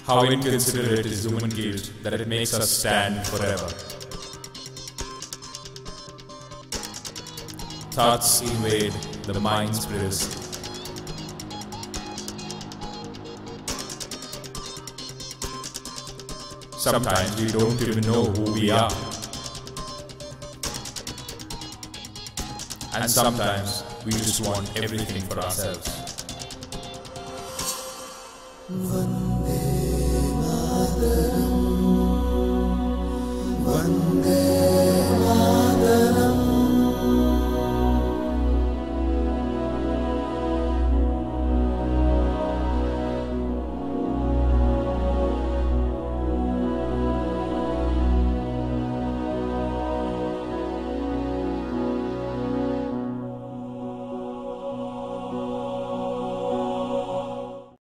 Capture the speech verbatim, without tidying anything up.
How inconsiderate is human guilt that it makes us stand forever. Thoughts invade the mind's prison. Sometimes we don't even know who we are. And sometimes we just want everything for ourselves.